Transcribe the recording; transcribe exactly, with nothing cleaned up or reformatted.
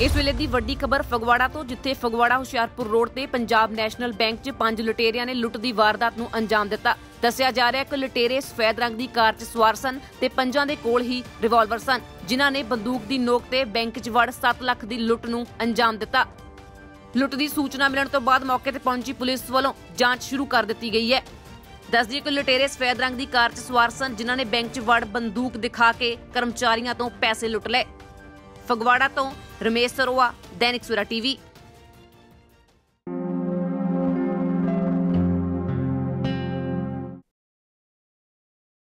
इस वेले दी वड्डी खबर फगवाड़ा तो, जिथे फगवाड़ा हुशियारपुर रोड ते पंजाब नैशनल बैंक च पंज लुटेरियां ने लुੱਟ दी वारदात नूं अंजाम दिता। दस्सिया जा रहा है कि लुटेरे सफेद रंग दी कार च सवार सन ते पंजां दे कोल ही रिवाल्वर सन, जिन्हां ने बंदूक दी नोक ते बैंक च वड़ सत्त लाख दी लुੱਟ नूं अंजाम दिता। लुੱਟ दी सूचना मिलण तो बाद मौके ते पहुंची पुलिस वालों जांच शुरू कर दी गई है। दस दिए कि लुटेरे सफेद रंग दी कार च सवार सन, जिन्हां ने बैंक च वड़ बंदूक दिखा के कर्मचारियों तो पैसे लुੱਟ लए। फगवाड़ा तो रमेश सरोआ, दैनिक सवेरा टीवी।